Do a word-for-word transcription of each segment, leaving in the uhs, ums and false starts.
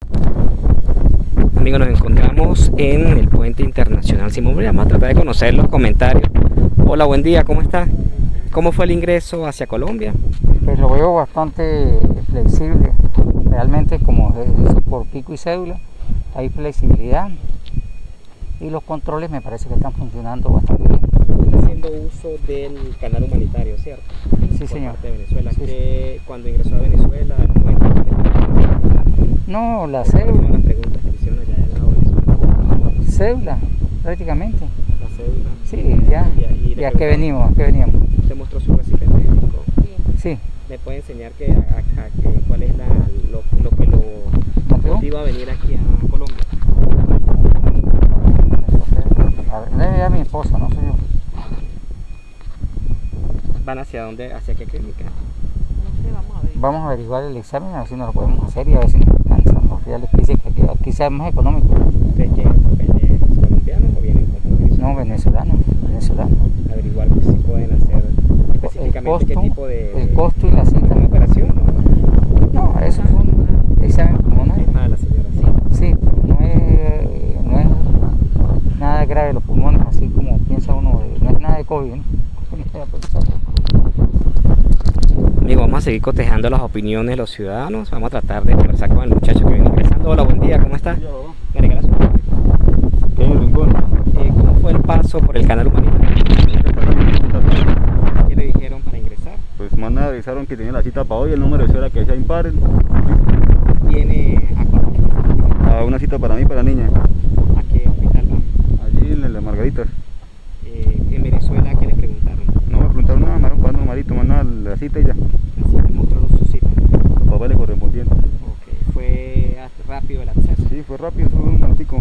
Amigos, nos encontramos en el Puente Internacional Simón Bolívar. Vamos a tratar de conocer los comentarios. Hola, buen día, ¿cómo está? ¿Cómo fue el ingreso hacia Colombia? Pues lo veo bastante flexible. Realmente, como es por pico y cédula, hay flexibilidad y los controles me parece que están funcionando bastante bien. Está haciendo uso del canal humanitario, ¿cierto? Sí, señor. Por parte de Venezuela. Sí, que sí. Cuando ingresó a Venezuela, al puente, no, la cédula. cédula. Las preguntas que hicieron allá del lado venezolano. Cédula, prácticamente. La cédula. Sí, ya. Y, y ¿Y a qué venimos? ¿A qué veníamos? ¿Usted mostró su recipiente médico? Sí. ¿Me puede enseñar que, a, a, a, que, cuál es la, lo, lo que lo motiva a venir aquí a Colombia? A ver, debe ir a mi esposa, no soy yo. ¿Van hacia dónde? ¿Hacia qué clínica? No sé, vamos a ver. Vamos a averiguar el examen, a ver si nos lo podemos hacer y a ver si nos alcanzan los reales que dice que aquí, aquí sea más económico. ¿Ustedes tienen papeles colombianos o vienen como venezolanos? No, venezolano, venezolano. Averiguar pues, si pueden hacer específicamente qué tipo de... El costo y la cita. ¿Una operación o no? No, eso es un examen pulmonar. Ah, la señora, sí. Sí, no es, no es nada grave los pulmones, así como piensa uno, no es nada de COVID, ¿no? Amigo, vamos a seguir cotejando las opiniones de los ciudadanos. Vamos a tratar de conversar con el muchacho que viene ingresando. Hola, buen día, ¿cómo está? ¿Me regala su nombre? Eh, ¿Cómo fue el paso por el canal humanitario? ¿Qué le dijeron para ingresar? Pues más me avisaron que tenía la cita para hoy, el número de cera que decía impar. ¿Viene a Colombia? A una cita para mí, para la niña. ¿A qué hospital va? Allí en la Margarita. Eh, ¿En Venezuela qué le preguntaron? No me preguntaron nada, me dieron pagando numerito, más nada, la cita y ya. Así le mostró su cita. Los papeles correspondientes. Ok, ¿fue rápido el acceso? Sí, fue rápido, fue un momentico.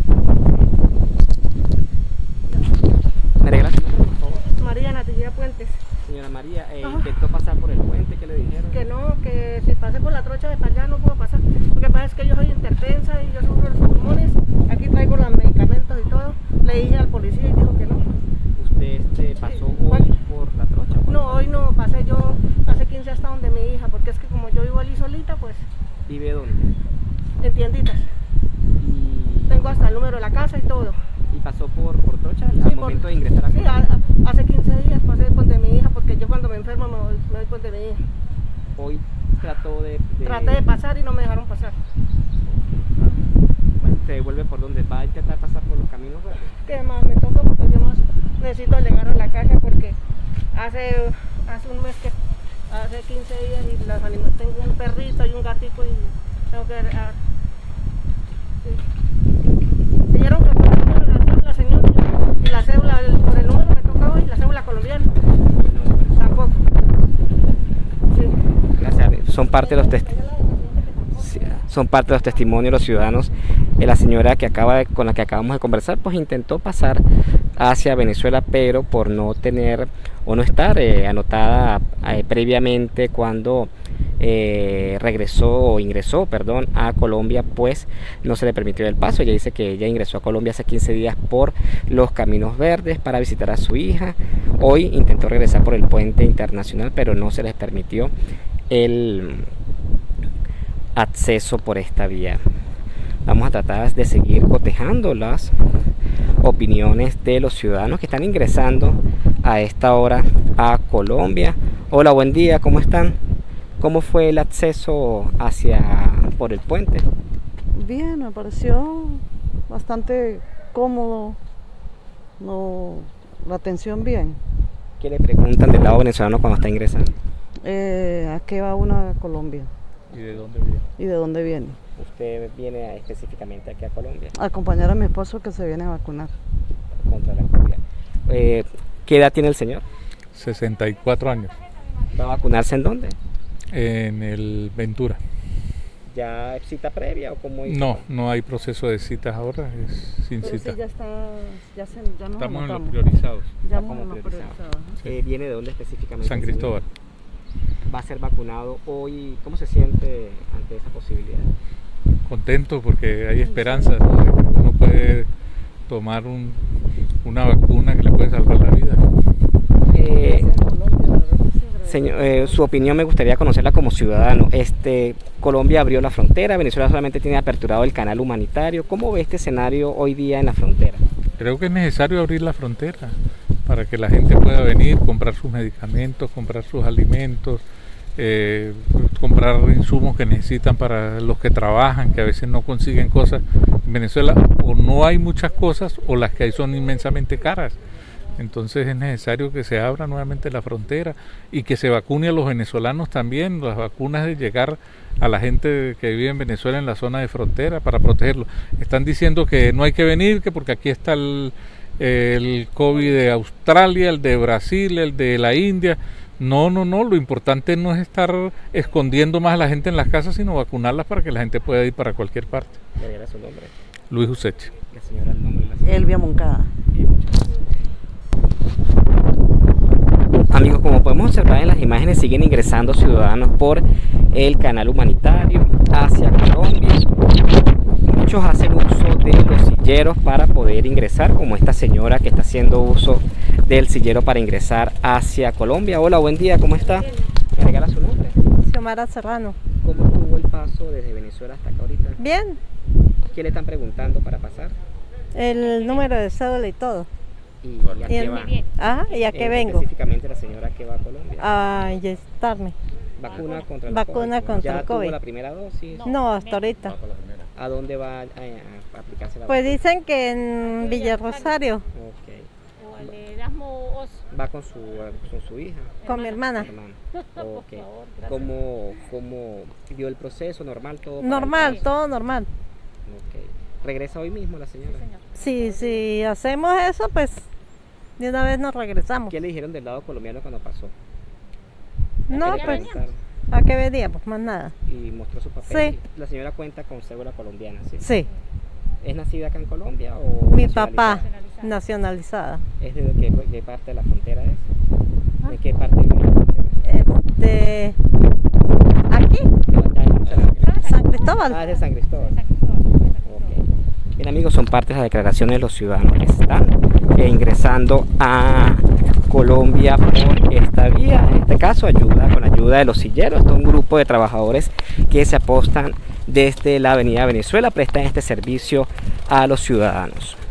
¿Me regala su nombre, por favor? María Natividad Puentes. Señora María, eh, intentó pasar por el puente, ¿qué le dijeron? Que no, que si pasé por la trocha de para allá no puedo pasar. Lo que pasa es que yo soy hipertensa y yo sufro los pulmones. Aquí traigo los medicamentos y todo. Le dije al policía y dijo que no. ¿Usted este, pasó Sí, hoy ¿cuál? por la trocha? ¿Por No, hoy no, pasé yo hace quince hasta donde mi hija, porque es que como yo vivo allí solita, pues ¿Vive dónde? en tienditas. Y, Tengo hasta el número de la casa y todo. y pasó por, por trocha al Sí, por- momento de ingresar a Sí, Colombia. a- a- hace quince días pasé por de mi hija, porque yo cuando me enfermo me voy, me voy por de mi hija. Hoy trató de, de... Traté de pasar y no me dejaron pasar. Bueno, se devuelve por donde va a intentar pasar por los caminos verdes. ¿Qué más me toca? Porque yo más necesito llegar a la casa porque hace, hace un mes que, hace quince días y las anima- tengo un perrito y un gatito y tengo que... ah, sí. Dijeron que por el número de la cédula, señor, y la cédula, el- por el número me toca hoy, la cédula colombiana, tampoco. Sí. Gracias. Son parte de los testimonios. Son parte de los testimonios de los ciudadanos. Eh, la señora que acaba de, con la que acabamos de conversar, pues intentó pasar hacia Venezuela, pero por no tener o no estar eh, anotada eh, previamente cuando eh, regresó o ingresó, perdón, a Colombia, pues no se le permitió el paso. Ella dice que ella ingresó a Colombia hace quince días por los caminos verdes para visitar a su hija. Hoy intentó regresar por el puente internacional, pero no se les permitió el acceso por esta vía. Vamos a tratar de seguir cotejando las opiniones de los ciudadanos que están ingresando a esta hora a Colombia. Hola, buen día, ¿cómo están? ¿Cómo fue el acceso hacia por el puente? Bien, me pareció bastante cómodo, no, la atención bien. ¿Qué le preguntan del lado venezolano cuando está ingresando? Eh, ¿A qué va una a Colombia? ¿Y de dónde viene? ¿Y de dónde viene? ¿Usted viene a- específicamente aquí a Colombia A acompañar a mi esposo que se viene a vacunar. contra la COVID? Eh, ¿Qué edad tiene el señor? sesenta y cuatro años, ¿Va a vacunarse en dónde? en el Ventura. ¿Ya cita previa o cómo hizo? No, no hay proceso de citas ahora, es sin Pero cita. sí, ya está, ya, se, ya nos Estamos en los anotamos. priorizados. Ya Está como nos priorizado. priorizado, ajá. Eh, ¿Viene de dónde específicamente? San el señor? Cristóbal. Va a ser vacunado hoy. ¿Cómo se siente ante esa posibilidad? Contento porque hay esperanzas, ¿no? De que uno puede tomar un, una vacuna que le puede salvar la vida. Eh, Gracias, Colombia, la verdad que sí, Señor, eh, su opinión me gustaría conocerla como ciudadano. Este, Colombia abrió la frontera, Venezuela solamente tiene aperturado el canal humanitario. ¿Cómo ve este escenario hoy día en la frontera? Creo que es necesario abrir la frontera para que la gente pueda venir, comprar sus medicamentos, comprar sus alimentos, eh, comprar insumos que necesitan para los que trabajan, que a veces no consiguen cosas. En Venezuela o no hay muchas cosas o las que hay son inmensamente caras. Entonces es necesario que se abra nuevamente la frontera y que se vacune a los venezolanos también, las vacunas de llegar a la gente que vive en Venezuela en la zona de frontera para protegerlos. Están diciendo que no hay que venir, que porque aquí está el, el COVID de Australia, el de Brasil, el de la India. No, no, no, lo importante no es estar escondiendo más a la gente en las casas, sino vacunarlas para que la gente pueda ir para cualquier parte. ¿Cuál era su nombre? Luis Useche. La señora, el nombre de la señora. Elvia Moncada. Amigos, como podemos observar en las imágenes, siguen ingresando ciudadanos por el canal humanitario hacia Colombia. Muchos hacen uso de los silleros para poder ingresar, como esta señora que está haciendo uso del sillero para ingresar hacia Colombia. Hola, buen día, ¿cómo está? ¿Me regala su nombre? Xiomara Serrano. ¿Cómo estuvo el paso desde Venezuela hasta acá ahorita? Bien, ¿Qué le están preguntando para pasar? el número de cédula y todo. ¿Y a Y qué el- va? Ajá, ¿y a qué Eh, vengo? Específicamente la señora que va a Colombia. A inyectarme. Vacuna contra el Vacuna COVID. contra ¿Ya el tuvo COVID. la primera dosis? No, hasta ahorita. ¿A dónde va a, a- a aplicarse la Pues vacuna? dicen que en Villa Rosario, Ok. O el Erasmo Oz. Va con su, con su hija, con mi hermana. hermana. Ok. ¿Cómo, ¿Cómo vio el proceso? ¿Normal todo? para Normal, el- todo normal. Ok. ¿Regresa hoy mismo la señora? Si, si hacemos eso, pues de una vez nos regresamos. ¿Qué le dijeron del lado colombiano cuando pasó? No, ¿Qué le pues, preguntaron? ¿a qué veníamos? Más nada. Y mostró su papel. Sí. La señora cuenta con cédula colombiana, ¿sí? Sí, ¿Es nacida acá en Colombia o mi nacionalizada? papá, nacionalizada. ¿Es de qué, qué parte de la frontera es? ¿De qué parte vive la frontera? Este, aquí, San Cristóbal. Ah, es de San Cristóbal. Ok. Bien, amigos, son parte de las declaraciones de los ciudadanos que están eh, ingresando a Colombia por esta vía. En este caso, ayuda con ayuda de los silleros. Esto es un grupo de trabajadores que se apostan desde la avenida Venezuela, prestan este servicio a los ciudadanos.